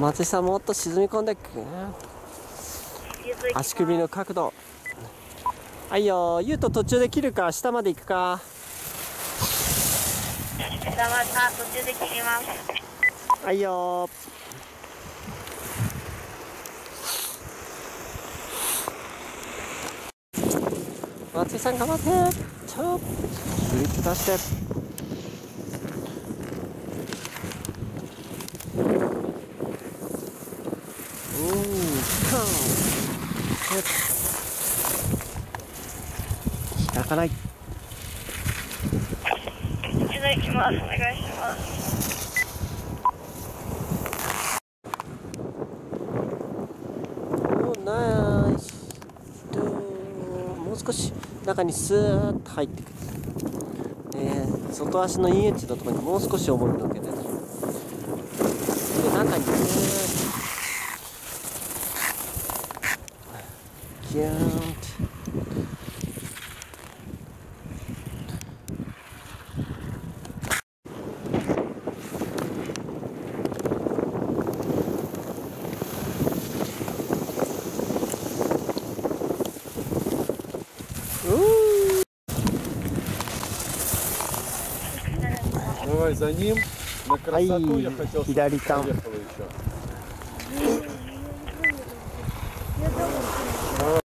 松井さん、もっと沈み込んでく。足首の角度。はいよ。ゆうと途中で切るか、下まで行くか。 下まで、途中で切ります。 はいよ。松井さん頑張って。ちょっとフリップ出して。開かない。 一度行きます。お願いします。 ナイス。もう少し中にスーッと入ってくる。外足のインエッジのところにもう少し重りのっけて、で中にギューンって。 Давай за ним. На красоту я хотел, чтобы 左ターン。 поехала еще.